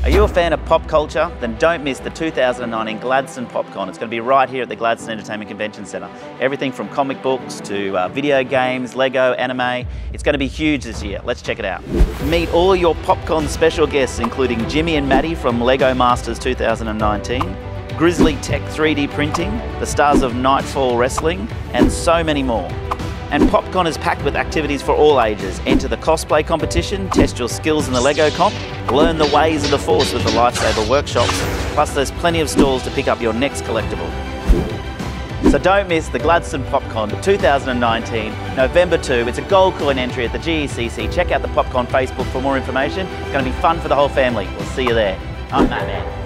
Are you a fan of pop culture? Then don't miss the 2019 Gladstone PopCon. It's going to be right here at the Gladstone Entertainment Convention Centre. Everything from comic books to video games, Lego, anime. It's going to be huge this year. Let's check it out. Meet all your PopCon special guests, including Jimmy and Maddie from Lego Masters 2019, Grizzly Tech 3D Printing, the stars of Nightfall Wrestling, and so many more. And PopCon is packed with activities for all ages. Enter the cosplay competition, test your skills in the Lego comp, learn the ways of the Force with the Lifesaver workshops, plus there's plenty of stalls to pick up your next collectible. So don't miss the Gladstone PopCon 2019, November 2. It's a gold coin entry at the GECC. Check out the PopCon Facebook for more information. It's going to be fun for the whole family. We'll see you there. I'm Matt Man.